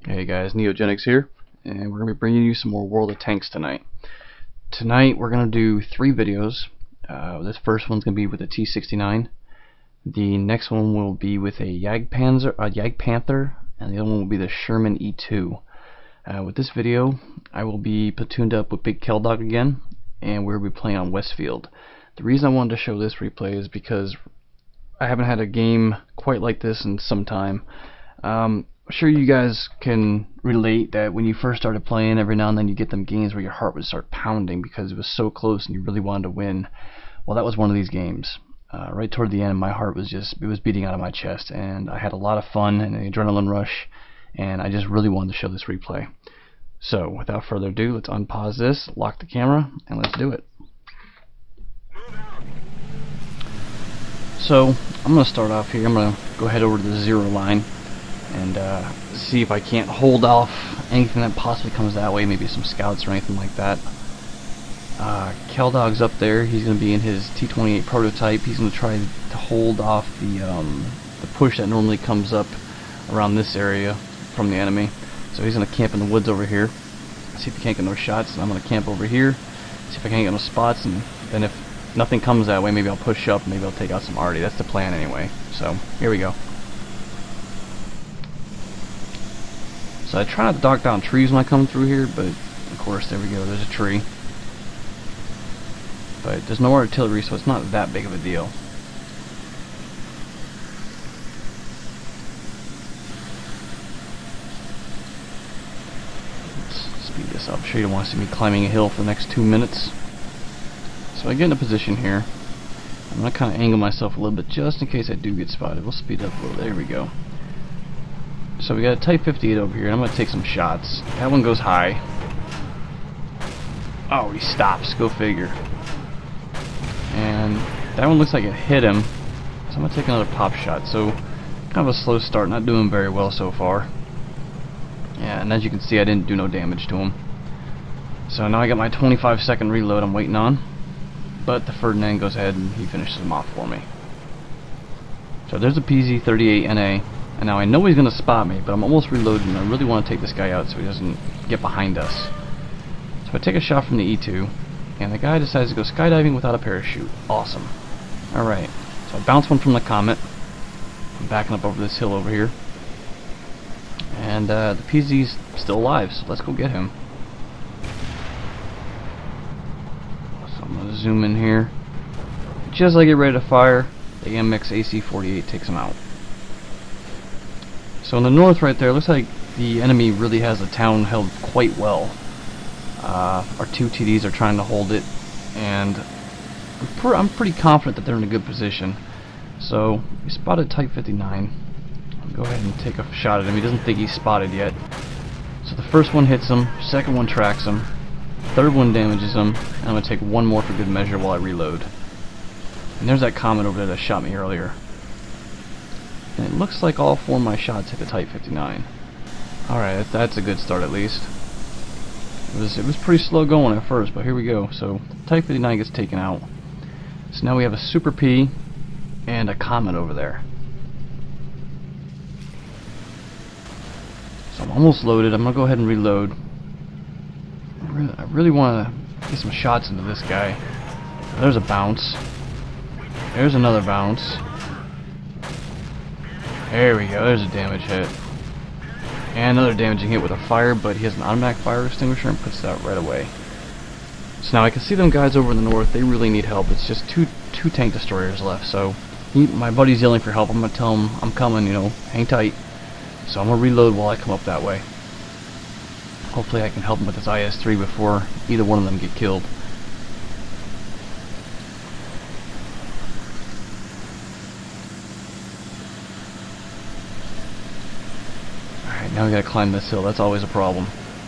Hey guys, Neogenics here, and we're going to be bringing you some more World of Tanks tonight. Tonight we're going to do 3 videos. This first one's going to be with a T-69. The next one will be with a Jagdpanther, and the other one will be the Sherman E2. With this video, I will be platooned up with Big Keldog again, and we'll be playing on Westfield. The reason I wanted to show this replay is because I haven't had a game quite like this in some time. I'm sure you guys can relate that when you first started playing, every now and then you get them games where your heart would start pounding because it was so close and you really wanted to win. Well, that was one of these games. Right toward the end, my heart was beating out of my chest, and I had a lot of fun and an adrenaline rush, and I just really wanted to show this replay. So, without further ado, let's unpause this, lock the camera, and let's do it. So, I'm going to start off here. I'm going to go head over to the 0 line and see if I can't hold off anything that possibly comes that way, maybe some scouts or anything like that. Keldog's up there. He's going to be in his T-28 prototype. He's going to try to hold off the push that normally comes up around this area from the enemy. So he's going to camp in the woods over here, see if he can't get no shots, and I'm going to camp over here, see if I can't get no spots, and then if nothing comes that way, maybe I'll push up, maybe I'll take out some arty. That's the plan anyway. So here we go. So I try not to knock down trees when I come through here, but of course, there we go, there's a tree. But there's no artillery, so it's not that big of a deal. Let's speed this up. I'm sure you don't want to see me climbing a hill for the next 2 minutes. So I get in a position here. I'm going to kind of angle myself a little bit just in case I do get spotted. We'll speed up a little. There we go. So we got a Type 58 over here, and I'm going to take some shots. That one goes high. Oh, he stops. Go figure. And that one looks like it hit him. So I'm going to take another pop shot. So kind of a slow start, not doing very well so far. Yeah, and as you can see, I didn't do no damage to him. So now I got my 25-second reload I'm waiting on. But the Ferdinand goes ahead and he finishes him off for me. So there's a PZ-38NA. And now I know he's going to spot me, but I'm almost reloading. I really want to take this guy out so he doesn't get behind us. So I take a shot from the E2, and the guy decides to go skydiving without a parachute. Awesome. Alright, so I bounce one from the Comet. I'm backing up over this hill over here. And the PZ's still alive, so let's go get him. So I'm going to zoom in here. Just as I get ready to fire, the MX AC-48 takes him out. So in the north right there, looks like the enemy really has the town held quite well. Our 2 TDs are trying to hold it, and I'm pretty confident that they're in a good position. So we spotted Type 59. I'll go ahead and take a shot at him. He doesn't think he's spotted yet. So the first one hits him, second one tracks him, third one damages him, and I'm going to take one more for good measure while I reload. And there's that Comet over there that shot me earlier. And it looks like all 4 of my shots hit the Type 59. Alright, that's a good start at least. It was pretty slow going at first, but here we go. So, Type 59 gets taken out. So now we have a Super P and a Comet over there. So I'm almost loaded. I'm going to go ahead and reload. I really want to get some shots into this guy. There's a bounce. There's another bounce. There we go, there's a damage hit. And another damaging hit with a fire, but he has an automatic fire extinguisher and puts it out right away. So now I can see them guys over in the north, they really need help. It's just two tank destroyers left, so my buddy's yelling for help. I'm going to tell him I'm coming, you know, hang tight. So I'm going to reload while I come up that way. Hopefully I can help him with his IS-3 before either one of them get killed. Now we gotta climb this hill. That's always a problem.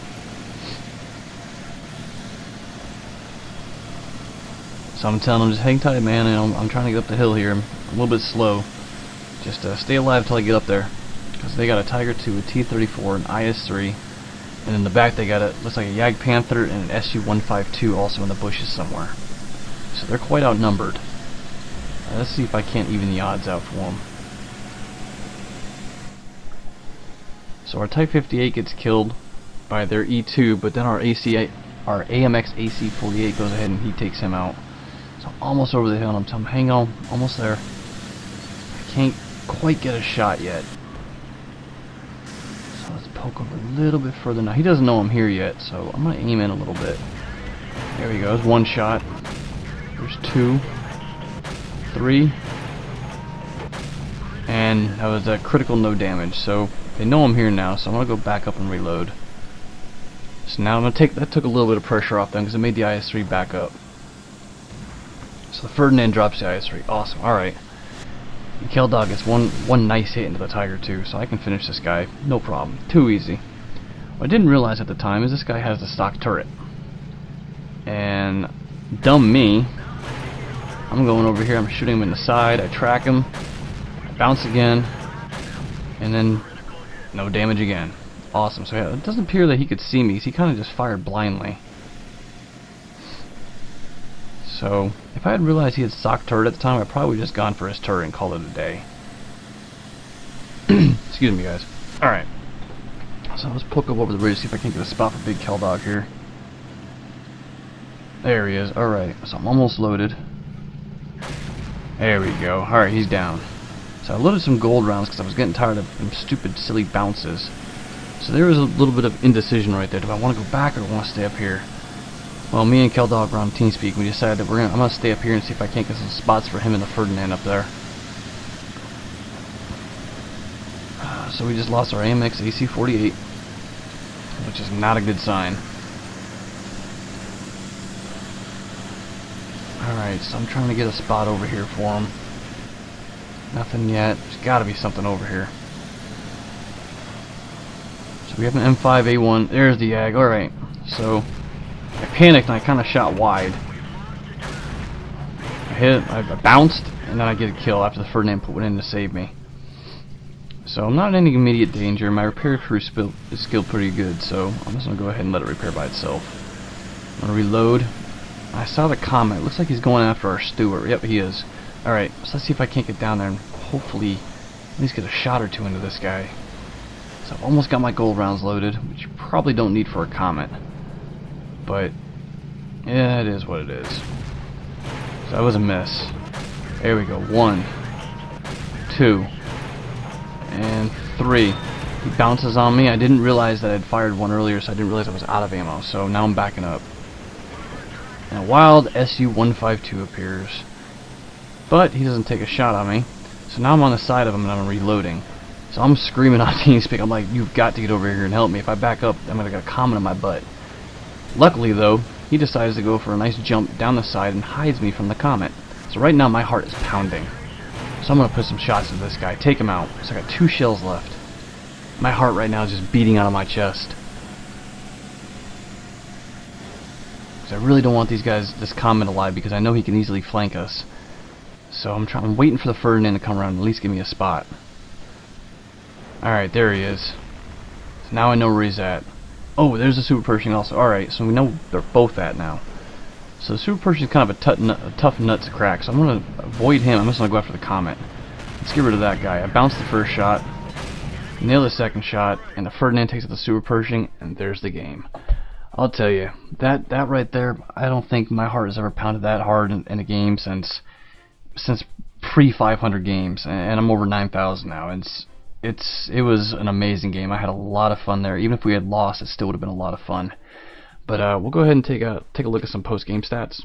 So I'm telling him, just hang tight, man. And I'm trying to get up the hill here. I'm a little bit slow. Just stay alive till I get up there. Because they got a Tiger II, a T-34, an IS-3, and in the back they got looks like a Jagdpanther and an SU-152 also in the bushes somewhere. So they're quite outnumbered. Let's see if I can't even the odds out for them. So our Type 58 gets killed by their E2, but then our AMX AC-48 goes ahead and he takes him out. So I'm almost over the hill, and I'm hang on, almost there. I can't quite get a shot yet. So let's poke over a little bit further now. He doesn't know I'm here yet, so I'm gonna aim in a little bit. There he goes, one shot. There's two, three, and that was a critical no damage. So they know I'm here now, so I'm gonna go back up and reload. So now I'm gonna that took a little bit of pressure off them because it made the IS-3 back up. So the Ferdinand drops the IS-3. Awesome. All right. And Keldog gets one nice hit into the Tiger too, so I can finish this guy, no problem. Too easy. What I didn't realize at the time is this guy has the stock turret, and dumb me, I'm going over here. I'm shooting him in the side. I track him, I bounce again, and then no damage again. Awesome. So yeah, it doesn't appear that he could see me. He kind of just fired blindly. So if I had realized he had stock turret at the time, I probably would have just gone for his turret and called it a day. Excuse me, guys. All right. So let's poke up over the ridge, see if I can get a spot for Big Keldog here. There he is. All right. So I'm almost loaded. There we go. All right, he's down. So I loaded some gold rounds because I was getting tired of them stupid, silly bounces. So there was a little bit of indecision right there. Do I want to go back or do I want to stay up here? Well, me and Keldog were on TeamSpeak. We decided that I'm gonna stay up here and see if I can't get some spots for him and the Ferdinand up there. So we just lost our AMX AC-48, which is not a good sign. Alright, so I'm trying to get a spot over here for him. Nothing yet. There's got to be something over here. So we have an M5A1. There's the AG. Alright, so I panicked and I kind of shot wide. I bounced, and then I get a kill after the Ferdinand went in to save me. So I'm not in any immediate danger. My repair crew is skilled pretty good, so I'm just going to go ahead and let it repair by itself. I'm going to reload. I saw the comment. It looks like he's going after our Stewart. Yep, he is. Alright, so let's see if I can't get down there and hopefully at least get a shot or two into this guy. So I've almost got my gold rounds loaded, which you probably don't need for a comet. But yeah, it is what it is. So that was a miss. There we go. 1, 2, and 3. He bounces on me. I didn't realize that I'd fired one earlier, so I didn't realize I was out of ammo. So now I'm backing up. And a wild SU-152 appears. But he doesn't take a shot on me. So now I'm on the side of him and I'm reloading. So I'm screaming on TeamSpeak. I'm like, you've got to get over here and help me. If I back up, I'm going to get a comet in my butt. Luckily, though, he decides to go for a nice jump down the side and hides me from the comet. So right now my heart is pounding. So I'm going to put some shots into this guy. Take him out. So I got 2 shells left. My heart right now is just beating out of my chest. Because I really don't want this comet alive, because I know he can easily flank us. So I'm waiting for the Ferdinand to come around and at least give me a spot. Alright, there he is. So now I know where he's at. Oh, there's the Super Pershing also. Alright, so we know they're both at now. So the Super Pershing is kind of a tough nut to crack, so I'm going to avoid him. I'm just going to go after the comet. Let's get rid of that guy. I bounced the first shot, nail the second shot, and the Ferdinand takes out the Super Pershing, and there's the game. I'll tell you, that right there, I don't think my heart has ever pounded that hard in a game since pre-500 games, and I'm over 9,000 now. It was an amazing game. I had a lot of fun there. Even if we had lost, it still would have been a lot of fun. But we'll go ahead and take a look at some post-game stats.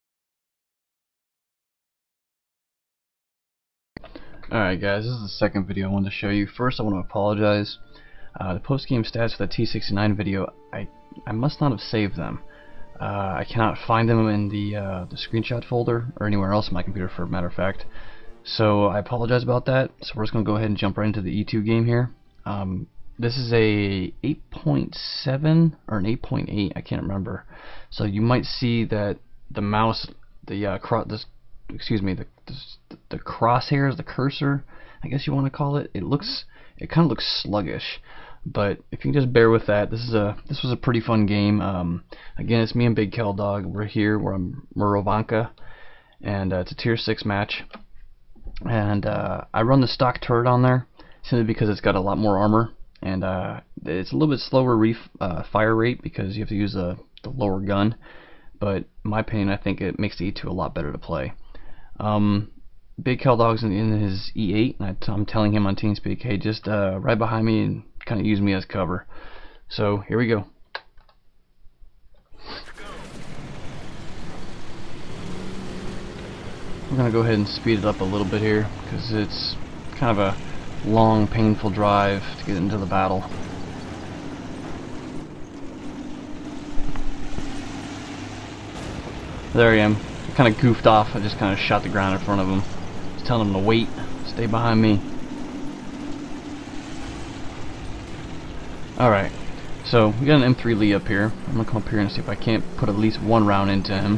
Alright guys, this is the second video I wanted to show you. First, I want to apologize. The post-game stats for the T69 video, I must not have saved them. I cannot find them in the screenshot folder or anywhere else on my computer, for a matter of fact. So I apologize about that. So we're just going to go ahead and jump right into the E2 game here. This is a 8.7 or an 8.8, I can't remember. So you might see that the mouse, the crosshairs, the cursor, I guess you want to call it. It kind of looks sluggish. But if you can just bear with that, this was a pretty fun game. Again, it's me and Big Keldog. We're here. We're on Murovanka, and it's a tier 6 match. And I run the stock turret on there simply because it's got a lot more armor, and it's a little bit slower fire rate because you have to use the lower gun. But in my opinion, I think it makes the E2 a lot better to play. Big Cal Dog's in his E8, and I'm telling him on TeamSpeak, hey, just right behind me and kind of use me as cover. So here we go. We're going to go ahead and speed it up a little bit here because it's kind of a long, painful drive to get into the battle. There I am. I kind of goofed off. I just kind of shot the ground in front of him. Just telling him to wait, stay behind me. Alright, so we got an M3 Lee up here. I'm going to come up here and see if I can't put at least one round into him.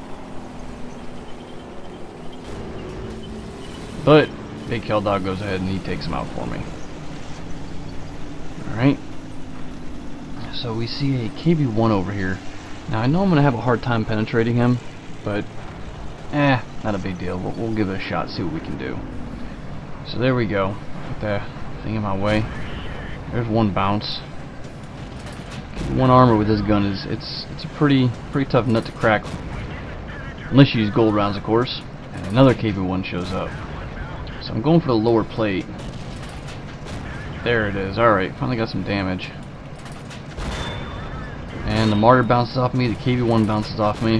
But Big Cal Dog goes ahead and he takes him out for me. Alright. So we see a KB1 over here. Now I know I'm going to have a hard time penetrating him, but not a big deal. We'll give it a shot, see what we can do. So there we go. Put that thing in my way. There's one bounce. One armor with this gun is it's a pretty tough nut to crack. Unless you use gold rounds, of course. And another KB1 shows up. So I'm going for the lower plate. There it is. Alright, finally got some damage. And the Martyr bounces off me, the KB1 bounces off me.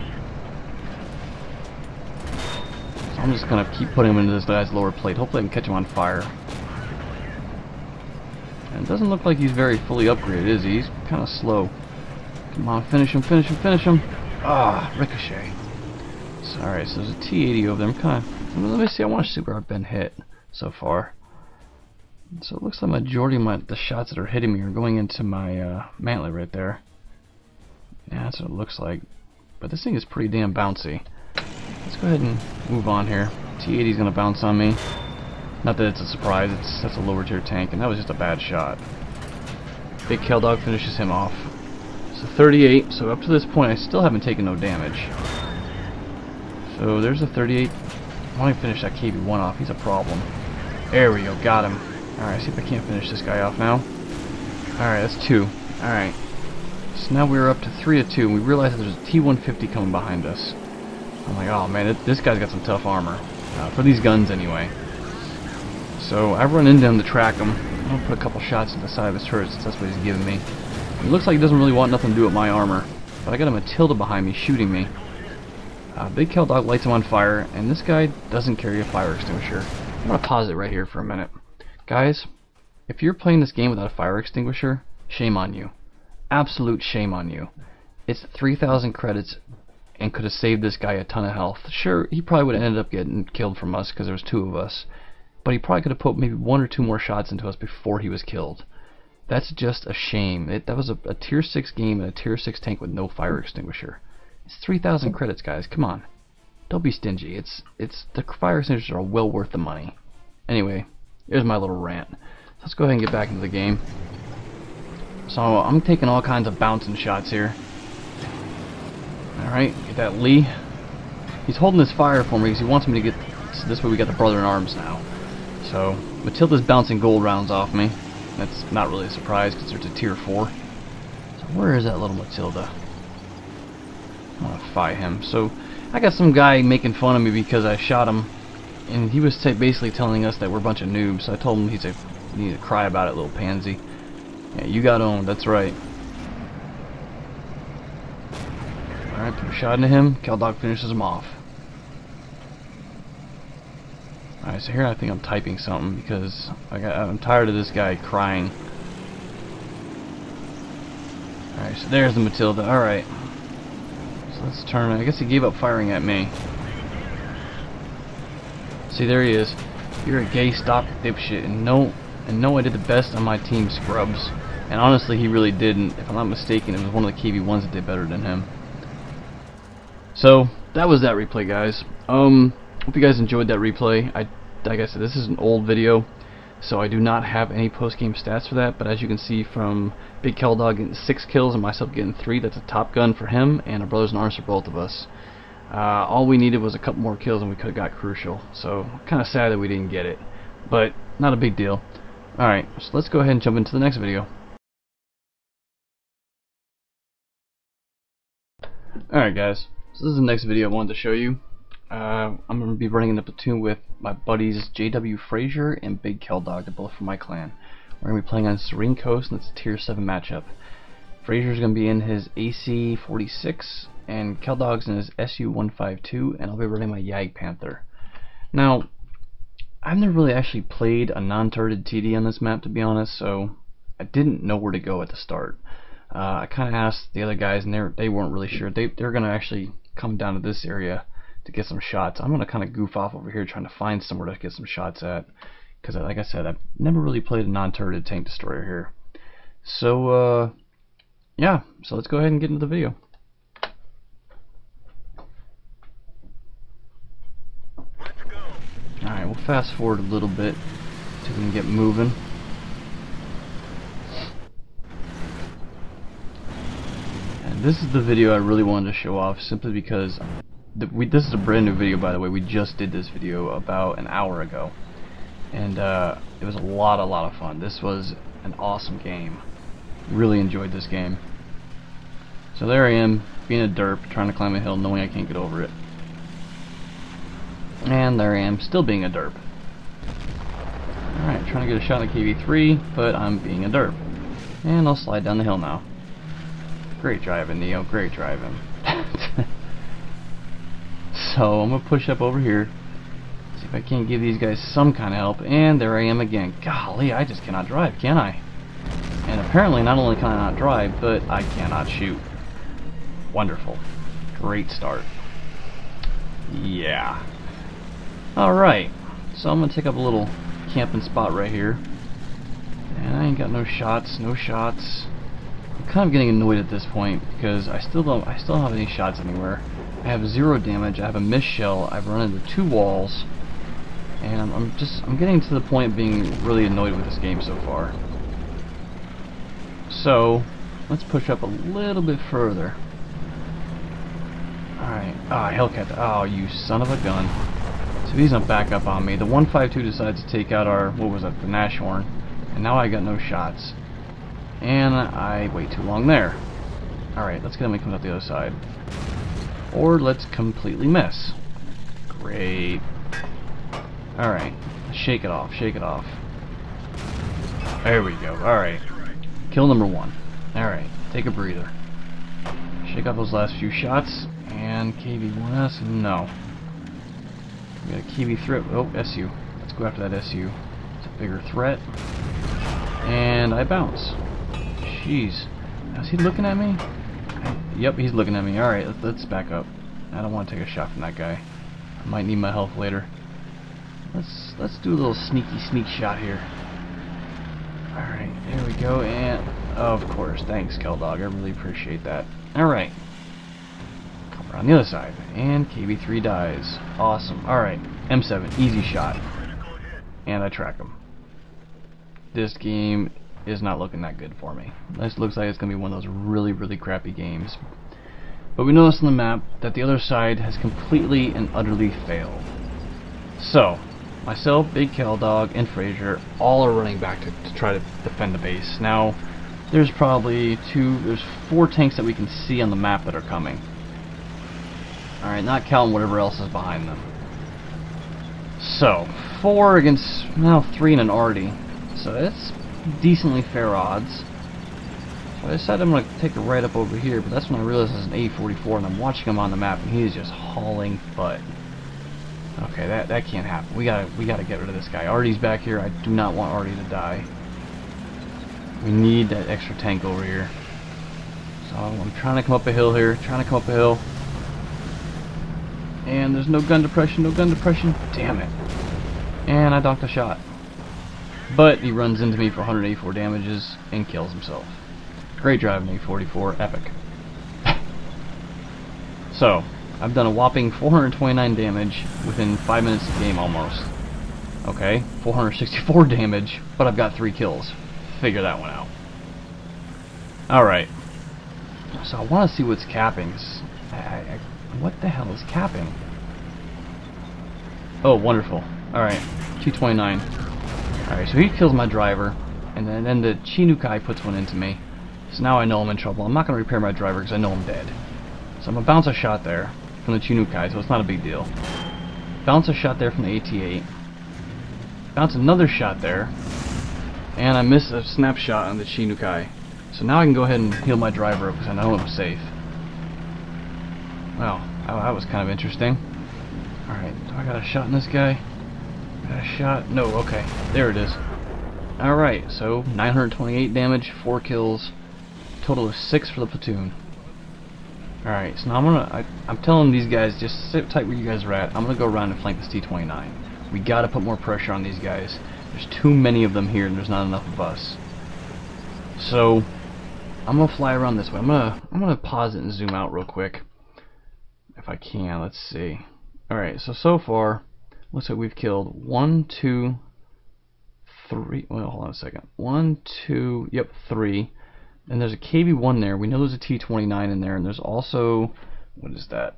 So I'm just gonna keep putting him into this guy's lower plate. Hopefully I can catch him on fire. And it doesn't look like he's very fully upgraded, is he? He's kind of slow. Come on, finish him, finish him, finish him. Ah, ricochet. So, alright, so there's a T80 over there. I'm kind of... Let me see, I want to see where I've been hit so far. So it looks like majority of the shots that are hitting me are going into my mantlet right there. Yeah, that's what it looks like. But this thing is pretty damn bouncy. Let's go ahead and move on here. T80 is going to bounce on me. Not that it's a surprise, that's a lower tier tank, and that was just a bad shot. Big Cal Dog finishes him off. So 38, so up to this point I still haven't taken no damage. So there's a 38. I want to finish that KB1 off, he's a problem. There we go, got him. Alright, see if I can't finish this guy off now. Alright, that's 2. Alright. So now we're up to 3 to 2, and we realize that there's a T150 coming behind us. I'm like, oh man, this guy's got some tough armor. For these guns anyway. So I run into him to track him. I'm going to put a couple shots in the side of his turret since that's what he's giving me. It looks like he doesn't really want nothing to do with my armor. But I got a Matilda behind me shooting me. Big Cal Dog lights him on fire, and this guy doesn't carry a fire extinguisher. I'm going to pause it right here for a minute. Guys, if you're playing this game without a fire extinguisher, shame on you. Absolute shame on you. It's 3,000 credits and could have saved this guy a ton of health. Sure, he probably would have ended up getting killed from us because there was 2 of us. But he probably could have put maybe 1 or 2 more shots into us before he was killed. That's just a shame. That was a tier 6 game and a tier 6 tank with no fire extinguisher. It's 3,000 credits, guys. Come on. Don't be stingy. The fire extinguishers are well worth the money. Anyway, here's my little rant. Let's go ahead and get back into the game. So I'm taking all kinds of bouncing shots here. Alright, get that Lee. He's holding his fire for me because he wants me to get... So this way we got the brother in arms now. So Matilda's bouncing gold rounds off me. That's not really a surprise because there's a tier 4. So where is that little Matilda? I want to fight him. So I got some guy making fun of me because I shot him, and he was basically telling us that we're a bunch of noobs. So I told him you need to cry about it, little pansy. Yeah, you got owned. That's right. All right, put a shot into him. Cal Dog finishes him off. All right, so here I think I'm typing something because I'm tired of this guy crying. All right, so there's the Matilda. All right. So let's turn. I guess he gave up firing at me. See, there he is. You're a gay stock dipshit, and no, I did the best on my team, scrubs. And honestly, he really didn't. If I'm not mistaken, it was one of the KB1s that did better than him. So that was that replay, guys. Hope you guys enjoyed that replay. Like I said, this is an old video, so I do not have any post-game stats for that. But as you can see from Big Cal Dog getting 6 kills and myself getting 3, that's a top gun for him, and a brothers in arms for both of us. All we needed was a couple more kills and we could have got crucial. So kind of sad that we didn't get it, but not a big deal. Alright, so let's go ahead and jump into the next video. Alright guys, so this is the next video I wanted to show you. I'm going to be running in the platoon with my buddies JW Frazier and Big Kel Dog. They're both from my clan. We're going to be playing on Serene Coast, and it's a tier 7 matchup. Frazier's going to be in his AC 46 and Kel Dog's in his SU 152, and I'll be running my Yag Panther. Now, I've never really actually played a non-turreted TD on this map, to be honest, so I didn't know where to go at the start. I kind of asked the other guys, and they weren't really sure. They're going to actually come down to this area to get some shots. I'm going to kind of goof off over here trying to find somewhere to get some shots at, because like I said, I've never really played a non-turreted tank destroyer here. So yeah, so let's go ahead and get into the video. Alright, we'll fast forward a little bit so we can get moving. And this is the video I really wanted to show off, simply because this is a brand new video, by the way. We just did this video about an hour ago, and it was a lot of fun. This was an awesome game. Really enjoyed this game. So there I am, being a derp, trying to climb a hill, knowing I can't get over it. And there I am, still being a derp. Alright, trying to get a shot at KV3, but I'm being a derp. And I'll slide down the hill now. Great driving, Neo, great driving. So I'm going to push up over here, see if I can't give these guys some kind of help, and there I am again. Golly, I just cannot drive, can I? And apparently not only can I not drive, but I cannot shoot. Wonderful. Great start. Yeah. Alright, so I'm going to take up a little camping spot right here. And I ain't got no shots, no shots. I'm kind of getting annoyed at this point because I still don't have any shots anywhere. I have 0 damage, I have a missed shell, I've run into 2 walls, and I'm getting to the point of being really annoyed with this game so far. So, let's push up a little bit further. Alright, Hellcat, oh you son of a gun. So he's gonna back up on me. The 152 decides to take out our, what was it, the Nashorn, and now I got no shots. And I wait too long there. Alright, let's get him when he comes out the other side. Or let's completely miss. Great. Alright, shake it off, shake it off. There we go, alright. Kill number 1. Alright, take a breather. Shake off those last few shots. And KV1S, no. We got a KV3, oh, SU. Let's go after that SU. It's a bigger threat. And I bounce. Jeez. Is he looking at me? Yep, he's looking at me. Alright, let's back up. I don't want to take a shot from that guy. I might need my health later. Let's do a little sneak shot here. Alright, there we go, and of course, thanks Kel Dog, I really appreciate that. Alright. Come around the other side. And KV3 dies. Awesome. Alright, M7, easy shot. And I track him. This game is not looking that good for me. This looks like it's going to be one of those really crappy games. But we notice on the map that the other side has completely and utterly failed. So, myself, Big Kel Dog, and Frazier all are running back to try to defend the base. Now, there's probably 4 tanks that we can see on the map that are coming. Alright, not counting whatever else is behind them. So, 4 against, now 3 and an arty. So it's decently fair odds. So I decided I'm going to take a right up over here, but that's when I realized it's an A44 and I'm watching him on the map and he's just hauling butt. Okay, that can't happen. We gotta get rid of this guy. Artie's back here. I do not want Artie to die. We need that extra tank over here. So I'm trying to come up a hill here, and there's no gun depression, damn it. And I docked a shot. But he runs into me for 184 damages and kills himself. Great driving, A44, epic. So, I've done a whopping 429 damage within 5 minutes of the game almost. Okay, 464 damage, but I've got 3 kills. Figure that one out. Alright. So I want to see what's capping. What the hell is capping? Oh, wonderful. Alright, 229. Alright, so he kills my driver, and then the Chinukai puts one into me. So now I know I'm in trouble. I'm not going to repair my driver because I know I'm dead. So I'm going to bounce a shot there from the Chinukai, so it's not a big deal. Bounce a shot there from the AT-8. Bounce another shot there. And I missed a snapshot on the Chinukai. So now I can go ahead and heal my driver up because I know I'm safe. Well, that was kind of interesting. Alright, do I got a shot in this guy? Got a shot? No, okay. There it is. Alright, so 928 damage, 4 kills. Total of 6 for the platoon. Alright, so now I'm telling these guys, just sit tight where you guys are at. I'm gonna go around and flank this T-29. We gotta put more pressure on these guys. There's too many of them here and there's not enough of us. So I'm gonna fly around this way. I'm gonna pause it and zoom out real quick. If I can, let's see. Alright, so far looks like we've killed 1, 2, 3. Well, hold on a second. 1, 2, yep, 3. And there's a KV-1 there. We know there's a T-29 in there, and there's also, what is that?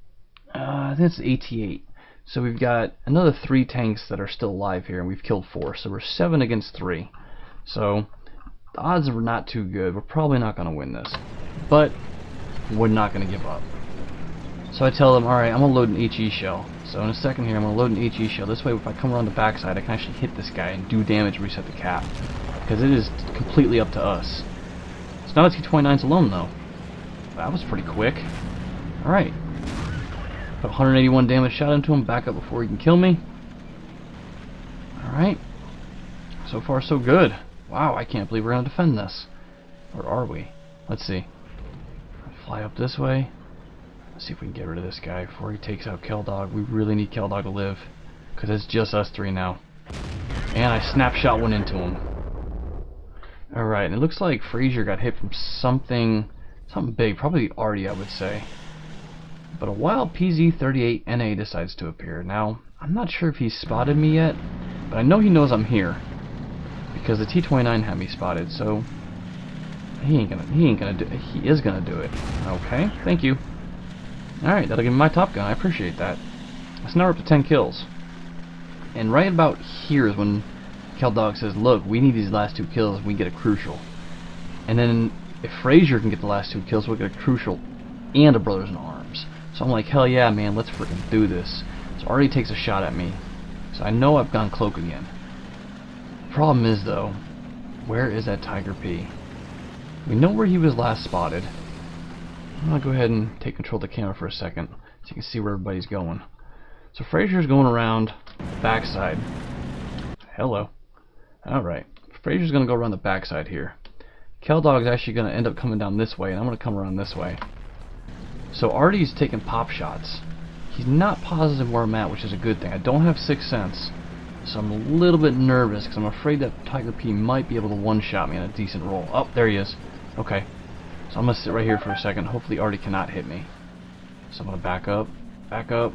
I think it's the AT-8. So we've got another 3 tanks that are still alive here, and we've killed 4. So we're 7 against 3. So the odds are not too good. We're probably not going to win this, but we're not going to give up. So I tell them, alright, I'm going to load an HE shell. So in a second here, I'm going to load an HE shell. This way, if I come around the backside, I can actually hit this guy and do damage and reset the cap. Because it is completely up to us. It's not a T-29's alone, though. That was pretty quick. Alright. Put 181 damage shot into him. Back up before he can kill me. Alright. So far, so good. Wow, I can't believe we're going to defend this. Or are we? Let's see. Fly up this way. Let's see if we can get rid of this guy before he takes out Keldog. We really need Keldog to live. Because it's just us 3 now. And I snapshot one into him. Alright, and it looks like Frazier got hit from something big. Probably Artie, I would say. But a wild PZ-38NA decides to appear. Now, I'm not sure if he's spotted me yet. But I know he knows I'm here. Because the T-29 had me spotted, so he is gonna do it. Okay, thank you. Alright, that'll give me my Top Gun. I appreciate that. So now we're up to 10 kills. And right about here is when Keldog says, look, we need these last 2 kills and we get a crucial. And then if Frazier can get the last 2 kills, we'll get a crucial and a Brothers in Arms. So I'm like, hell yeah, man, let's freaking do this. So Artie takes a shot at me. So I know I've gone cloak again. Problem is, though, where is that Tiger P? We know where he was last spotted. I'm going to go ahead and take control of the camera for a second so you can see where everybody's going. So Frazier's going around the backside. Hello. Alright. Frazier's going to go around the backside here. Keldog's actually going to end up coming down this way, and I'm going to come around this way. So Artie's taking pop shots. He's not positive where I'm at, which is a good thing. I don't have 6th sense, so I'm a little bit nervous because I'm afraid that Tiger P might be able to one-shot me on a decent roll. Oh, there he is. Okay. So I'm going to sit right here for a second. Hopefully Artie cannot hit me. So I'm going to back up. Back up.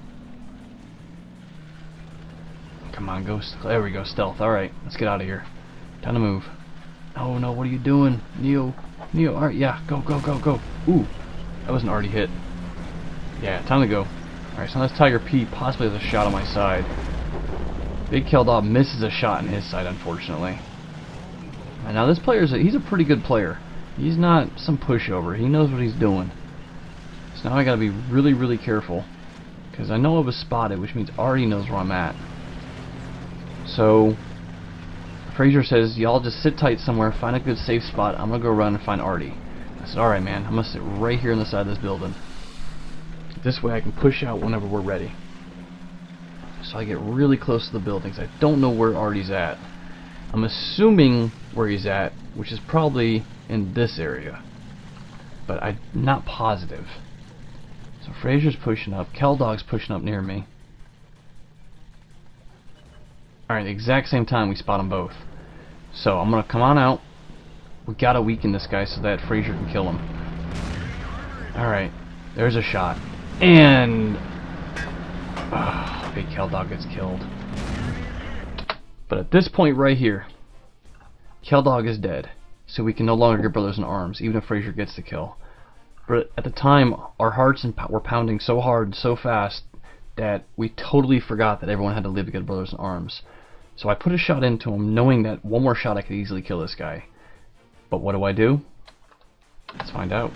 Come on, go. There we go. Stealth. Alright, let's get out of here. Time to move. Oh no, what are you doing? Neo. Alright, yeah. Go, go, go, go. Ooh. That was an Artie hit. Yeah, time to go. Alright, so that's Tiger P. Possibly has a shot on my side. Big Keldog misses a shot on his side, unfortunately. And now this player he's a pretty good player. He's not some pushover. He knows what he's doing. So now I gotta be really, really careful. Because I know I was spotted, which means Artie knows where I'm at. So Frazier says, y'all just sit tight somewhere, find a good safe spot. I'm gonna go around and find Artie. I said, alright man, I'm gonna sit right here on the side of this building. This way I can push out whenever we're ready. So I get really close to the buildings. I don't know where Artie's at. I'm assuming where he's at, which is probably in this area. But I'm not positive. So Frazier's pushing up. Keldog's pushing up near me. Alright, the exact same time we spot them both. So I'm going to come on out. We got to weaken this guy so that Frazier can kill him. Alright, there's a shot. And big Keldog gets killed. But at this point right here, Keldog is dead. So we can no longer get Brothers in Arms, even if Frazier gets the kill. But at the time, our hearts were pounding so hard, so fast, that we totally forgot that everyone had to live to get Brothers in Arms. So I put a shot into him, knowing that one more shot I could easily kill this guy. But what do? Let's find out.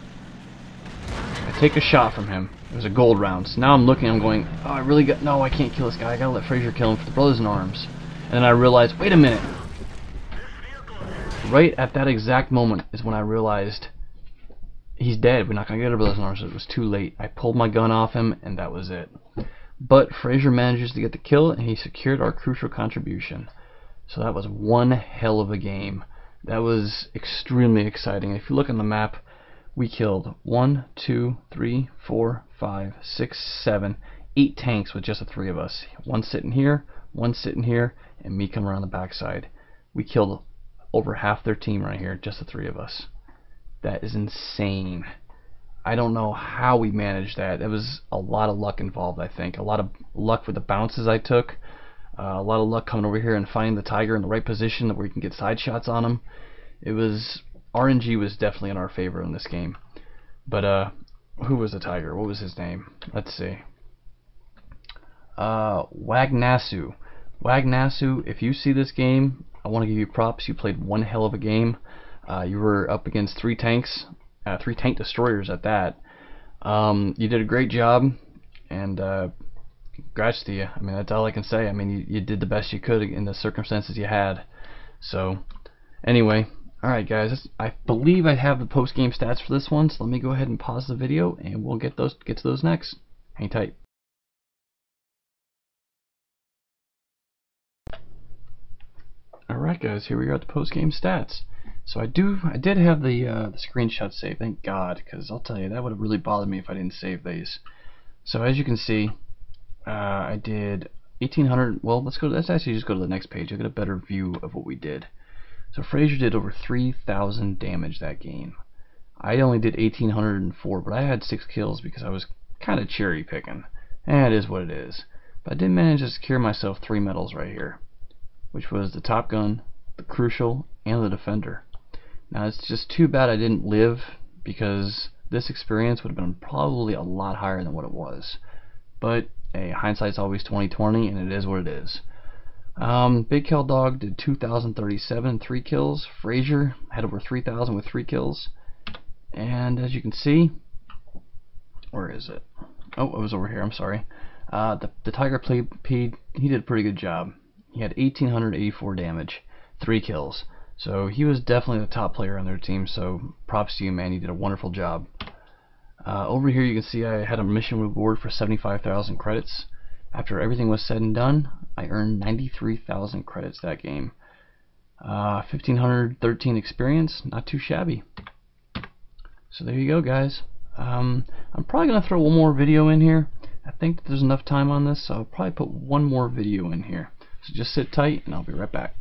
I take a shot from him. It was a gold round. So now I'm looking, I'm going, oh, I can't kill this guy. I gotta let Frazier kill him for the brothers in arms. And then I realized, wait a minute. Right at that exact moment is when I realized he's dead. We're not gonna get our brothers in arms. It was too late. I pulled my gun off him, and that was it. But Frazier manages to get the kill, and he secured our crucial contribution. So that was one hell of a game. That was extremely exciting. If you look on the map, we killed 1, 2, 3, 4, 5, 6, 7, 8 tanks with just the 3 of us. One sitting here, one sitting here, and me coming around the backside. We killed over half their team right here, just the 3 of us. That is insane. I don't know how we managed that. There was a lot of luck involved, I think. A lot of luck with the bounces I took. A lot of luck coming over here and finding the tiger in the right position where you can get side shots on him. It was... RNG was definitely in our favor in this game. But, who was the tiger? What was his name? Let's see. Wagnasu. Wagnasu, if you see this game, I want to give you props. You played one hell of a game. You were up against 3 tanks. 3 tank destroyers at that. You did a great job, and congrats to you. I mean, that's all I can say. I mean, you did the best you could in the circumstances you had. So, anyway, alright guys, I believe I have the post-game stats for this one, so let me go ahead and pause the video, and we'll get to those next. Hang tight. Alright guys, here we are at the post-game stats. So I did have the screenshot saved, thank God, because I'll tell you, that would have really bothered me if I didn't save these. So as you can see, I did 1,800, well, let's actually just go to the next page. You'll get a better view of what we did. So Frazier did over 3,000 damage that game. I only did 1,804, but I had 6 kills because I was kind of cherry picking. And it is what it is. But I did manage to secure myself 3 medals right here, which was the Top Gun, the Crucial, and the Defender. Now it's just too bad I didn't live, because this experience would have been probably a lot higher than what it was. But hey, hindsight's always 20/20, and it is what it is. Big Kel Dog did 2,037, 3 kills. Frazier had over 3,000 with 3 kills. And as you can see, where is it? Oh, it was over here, I'm sorry. The Tiger he did a pretty good job. He had 1,884 damage, 3 kills. So he was definitely the top player on their team, so props to you, man. You did a wonderful job. Over here you can see I had a mission reward for 75,000 credits. After everything was said and done, I earned 93,000 credits that game. 1,513 experience, not too shabby. So there you go, guys. I'm probably going to throw one more video in here. I think that there's enough time on this, so I'll probably put one more video in here. So just sit tight, and I'll be right back.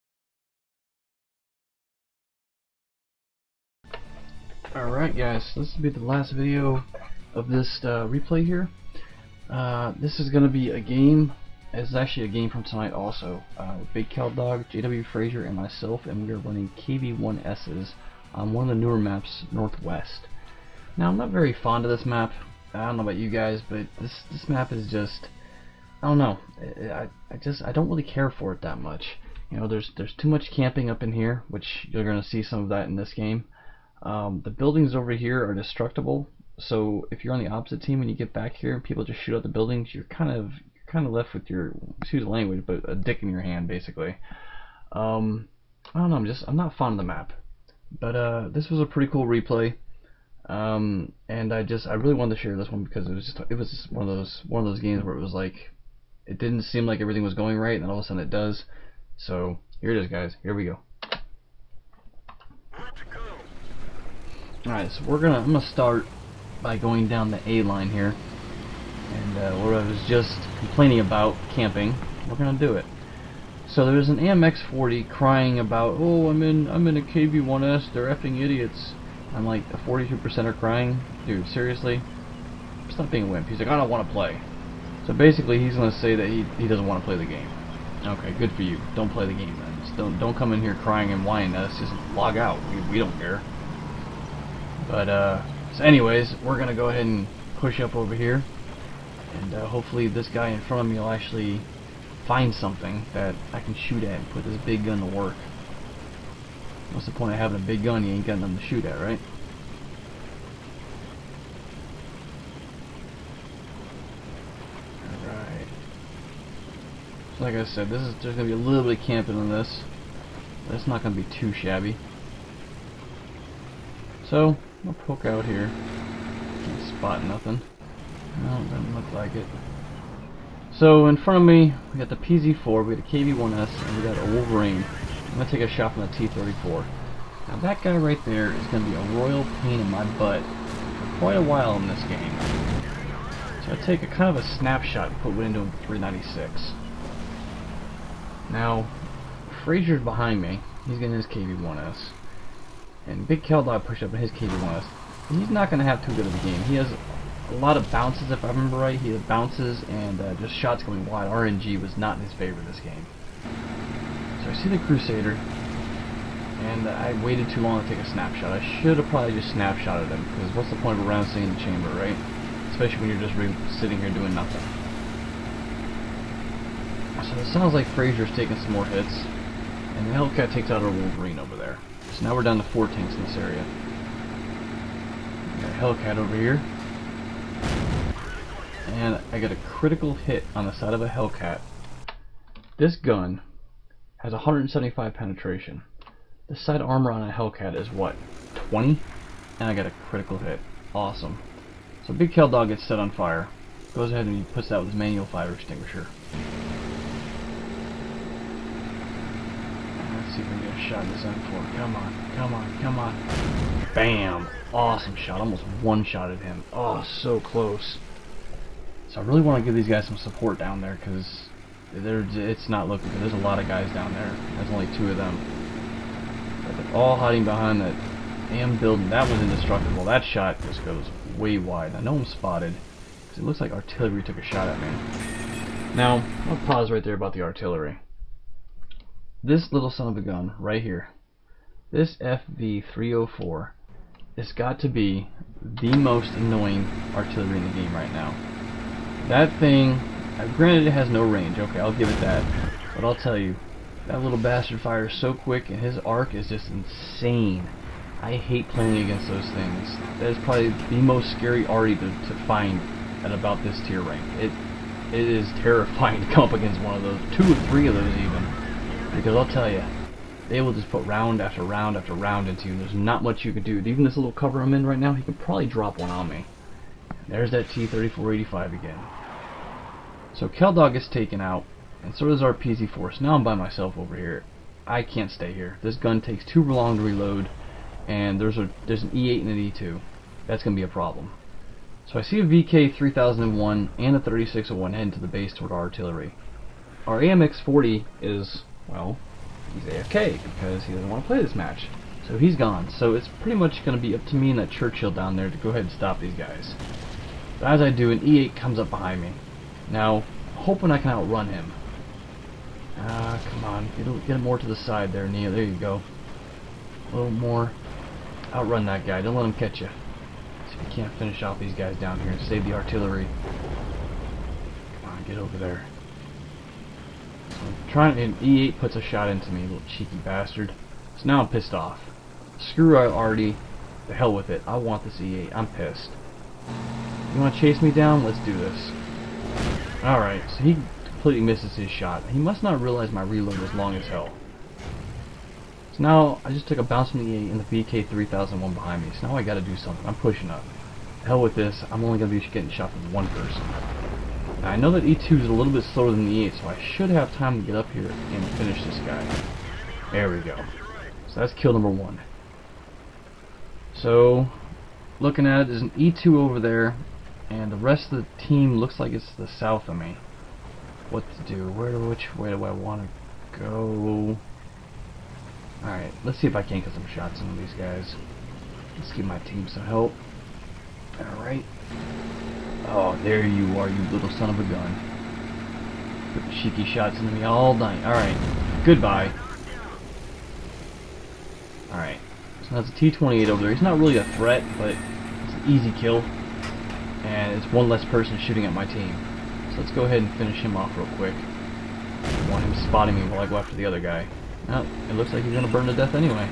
Alright guys, this will be the last video of this replay here. This is going to be a game. It's actually a game from tonight also. With Big Kel Dog, JW Frazier, and myself, and we are running KV1S's on one of the newer maps, Northwest. Now I'm not very fond of this map. I don't know about you guys, but this map is just, I don't know. I don't really care for it that much. You know, there's too much camping up in here, which you're going to see some of that in this game. The buildings over here are destructible, so if you're on the opposite team and you get back here and people just shoot out the buildings, you're kind of left with your, excuse the language, but a dick in your hand basically. I don't know, I'm not fond of the map, but this was a pretty cool replay, and I really wanted to share this one because it was just one of those games where it was like, it didn't seem like everything was going right, and then all of a sudden it does. So here it is, guys. Here we go. Alright, so I'm gonna start by going down the A line here, and what I was just complaining about camping, we're gonna do it. So there's an AMX-40 crying about, oh, I'm in a KV1S, they're effing idiots. I'm like, the 42% are crying, dude, seriously? Stop being a wimp. He's like, I don't want to play. So basically, he's gonna say that he doesn't want to play the game. Okay, good for you. Don't play the game then. Just don't come in here crying and whining at us. Just log out. We don't care. But so anyways, we're gonna go ahead and push up over here, and hopefully this guy in front of me will actually find something that I can shoot at and put this big gun to work. What's the point of having a big gun? You ain't got nothing to shoot at, right? Alright. So like I said, there's going to be a little bit of camping in this. But it's not going to be too shabby. So, I'll poke out here. Can't spot nothing. No, doesn't look like it. So, in front of me, we got the PZ4, we got a KV-1S, and we got a Wolverine. I'm going to take a shot from the T-34. Now, that guy right there is going to be a royal pain in my butt for quite a while in this game. So, I take a kind of a snapshot and put it into a 396. Now, Frazier's behind me. He's getting his KV-1S. And Big Keldog pushed up in his KV-1S. He's not going to have too good of a game. He has a lot of bounces, if I remember right. He had bounces and just shots going wide. RNG was not in his favor this game. So I see the Crusader, and I waited too long to take a snapshot. I should have probably just snapshotted him, because what's the point of a round staying in the chamber, right? Especially when you're just sitting here doing nothing. So it sounds like Frazier's taking some more hits, and the Hellcat takes out our Wolverine over there. So now we're down to 4 tanks in this area. We got a Hellcat over here. And I got a critical hit on the side of a Hellcat. This gun has 175 penetration. The side armor on a Hellcat is what? 20? And I got a critical hit. Awesome. So Big Keldog gets set on fire. Goes ahead and he puts that with his manual fire extinguisher. See if we can get a shot in this M4. Come on, come on, come on. Bam! Awesome shot. Almost one-shotted him. Oh, so close. So I really want to give these guys some support down there, because it's not looking good. There's a lot of guys down there. There's only 2 of them. But they're all hiding behind that damn building. That was indestructible. That shot just goes way wide. I know I'm spotted, because it looks like artillery took a shot at me. Now, I'll pause right there about the artillery. This little son of a gun right here, this FV304, has got to be the most annoying artillery in the game right now. That thing, granted it has no range, okay, I'll give it that, but I'll tell you, that little bastard fires so quick and his arc is just insane. I hate playing against those things. That is probably the most scary arty to find at about this tier rank. It is terrifying to come up against one of those, 2 or 3 of those even. Because I'll tell you, they will just put round after round after round into you, and there's not much you can do. Even this little cover I'm in right now, he could probably drop one on me. There's that T-3485 again. So Keldog gets taken out, and so does our PZ4. So now I'm by myself over here. I can't stay here. This gun takes too long to reload, and there's an E8 and an E2. That's going to be a problem. So I see a VK3001 and a 3601 heading to the base toward our artillery. Our AMX-40 is, well, he's AFK because he doesn't want to play this match. So he's gone. So it's pretty much going to be up to me and that Churchill down there to go ahead and stop these guys. But as I do, an E8 comes up behind me. Now, hoping I can outrun him. Come on. Get him more to the side there, Neil. There you go. A little more. Outrun that guy. Don't let him catch you. See if you can't finish off these guys down here and save the artillery. Come on, get over there. So I'm trying, and E8 puts a shot into me, little cheeky bastard. So now I'm pissed off. Screw Artie. The hell with it. I want this E8. I'm pissed. You want to chase me down? Let's do this. Alright, so he completely misses his shot. He must not realize my reload was long as hell. So now I just took a bounce from the E8 and the VK3001 behind me. So now I gotta do something. I'm pushing up. The hell with this. I'm only gonna be getting shot from one person. Now I know that E2 is a little bit slower than the E8, so I should have time to get up here and finish this guy. There we go. So that's kill number 1. So, looking at it, there's an E2 over there, and the rest of the team looks like it's to the south of me. What to do? Which way do I want to go? Alright, let's see if I can't get some shots on these guys. Let's give my team some help. Alright. Oh, there you are, you little son of a gun. Put cheeky shots into me all night. Alright, goodbye. Alright, so that's a T-28 over there. He's not really a threat, but it's an easy kill. And it's one less person shooting at my team. So let's go ahead and finish him off real quick. I want him spotting me while I go after the other guy. Oh, it looks like he's gonna burn to death anyway.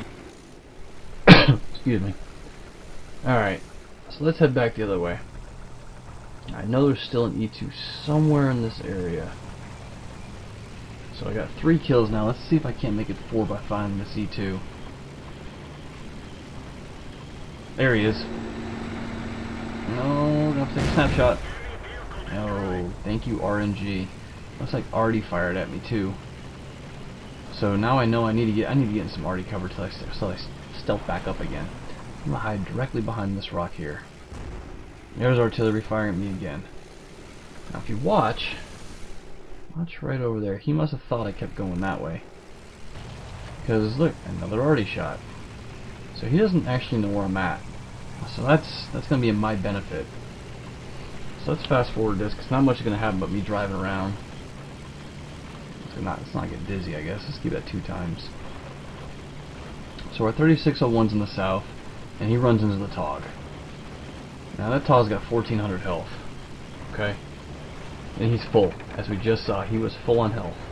Excuse me. Alright, so let's head back the other way. I know there's still an E2 somewhere in this area. So I got 3 kills now. Let's see if I can't make it 4 by finding this E2. There he is. No, don't take a snapshot. No, thank you RNG. Looks like Artie fired at me too. So now I know I need to get in some Artie cover till I stealth back up again. I'm gonna hide directly behind this rock here. There's artillery firing at me again. Now if you watch right over there. He must have thought I kept going that way. Because look, another Artie shot. So he doesn't actually know where I'm at. So that's gonna be in my benefit. So let's fast forward this, because not much is gonna happen but me driving around. Let's not get dizzy, I guess. Let's keep that 2 times. So our 3601's in the south, and he runs into the Tog. Now that Tog's got 1400 health. Okay? And he's full. As we just saw, he was full on health.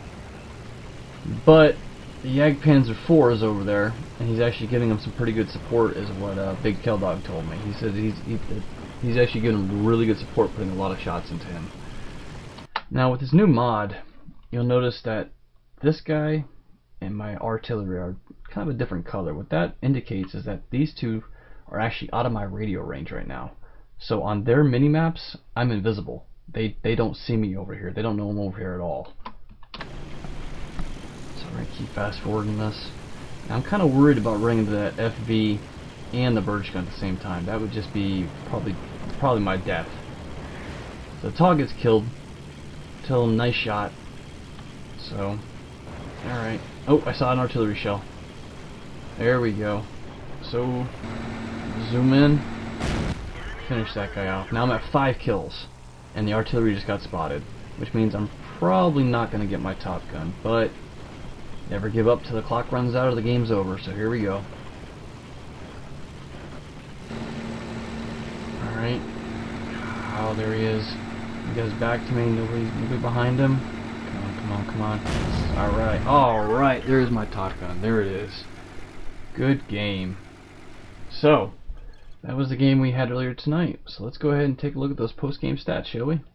But the Jagdpanzer IV is over there, and he's actually giving him some pretty good support, is what Big Kill Dog told me. He said he's actually giving him really good support, putting a lot of shots into him. Now with this new mod, you'll notice that this guy and my artillery are kind of a different color. What that indicates is that these two are actually out of my radio range right now. So on their mini-maps, I'm invisible. They don't see me over here. They don't know I'm over here at all. So we're going to keep fast forwarding this. Now, I'm kind of worried about running into that FV and the Burge gun at the same time. That would just be probably my death. So the Tog gets killed. Tell him nice shot. So, alright. Oh, I saw an artillery shell. There we go. So, zoom in. Finish that guy off. Now I'm at 5 kills. And the artillery just got spotted. Which means I'm probably not going to get my top gun. But, never give up till the clock runs out or the game's over. So here we go. Alright. Oh, there he is. He goes back to me. Nobody behind him. Come on. Alright, there's my top gun. There it is. Good game. So, that was the game we had earlier tonight. So let's go ahead and take a look at those post-game stats, shall we?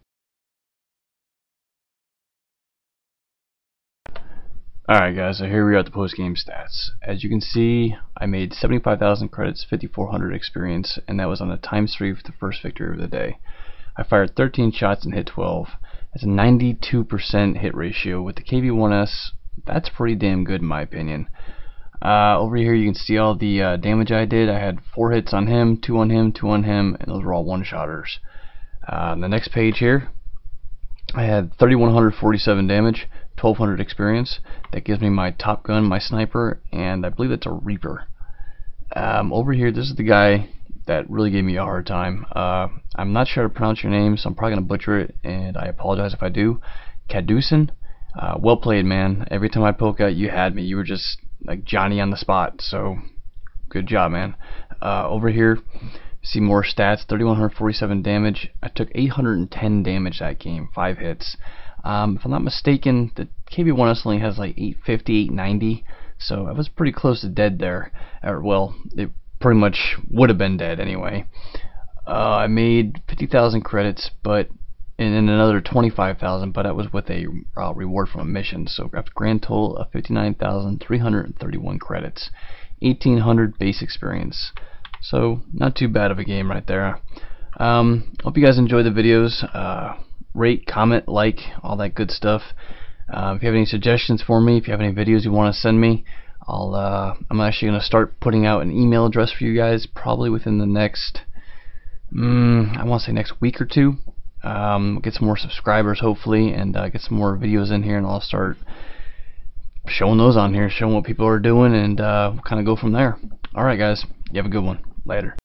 Alright guys, so here we are at the post-game stats. As you can see, I made 75,000 credits, 5,400 experience, and that was on a ×3 for the first victory of the day. I fired 13 shots and hit 12. That's a 92% hit ratio. With the KV-1S, that's pretty damn good in my opinion. Over here you can see all the damage I did. I had 4 hits on him, 2 on him, 2 on him, and those were all one-shotters. On the next page here, I had 3,147 damage, 1,200 experience. That gives me my top gun, my sniper, and I believe it's a Reaper. Over here, this is the guy that really gave me a hard time. I'm not sure how to pronounce your name, so I'm probably going to butcher it, and I apologize if I do. Caducin, well played, man. Every time I poke out, you had me. You were just like Johnny on the spot, so good job, man. Over here, see more stats, 3,147 damage. I took 810 damage that game, 5 hits. If I'm not mistaken, the KV-1S only has like 850, 890, so I was pretty close to dead there. Or, well, it pretty much would have been dead anyway. I made 50,000 credits, but and another 25,000, but that was with a reward from a mission. So a grand total of 59,331 credits, 1,800 base experience. So not too bad of a game right there. Hope you guys enjoy the videos. Rate, comment, like, all that good stuff. If you have any suggestions for me, if you have any videos you want to send me, I'm actually going to start putting out an email address for you guys probably within the next, I want to say next week or 2. Get some more subscribers hopefully, and get some more videos in here, and I'll start showing those on here, showing what people are doing, and kind of go from there. Alright guys, you have a good one. Later.